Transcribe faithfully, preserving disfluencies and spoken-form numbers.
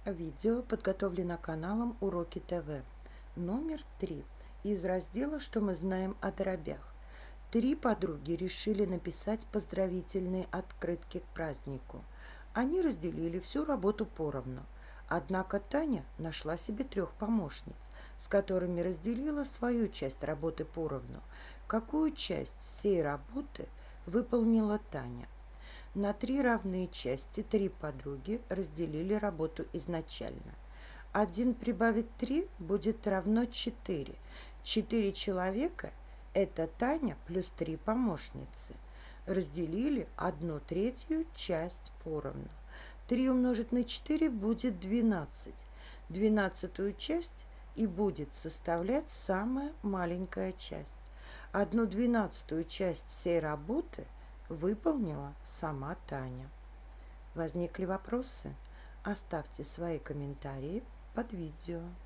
Видео подготовлено каналом Уроки ТВ. Номер три. Из раздела «Что мы знаем о дробях». Три подруги решили написать поздравительные открытки к празднику. Они разделили всю работу поровну. Однако Таня нашла себе трех помощниц, с которыми разделила свою часть работы поровну. Какую часть всей работы выполнила Таня? На три равные части три подруги разделили работу изначально. один прибавить три будет равно четыре. четыре человека – это Таня плюс три помощницы. Разделили одну третью часть поровну. три умножить на четыре будет двенадцать. Двенадцатую часть и будет составлять самая маленькая часть. Одну двенадцатую часть всей работы выполнила сама Таня. Возникли вопросы? Оставьте свои комментарии под видео.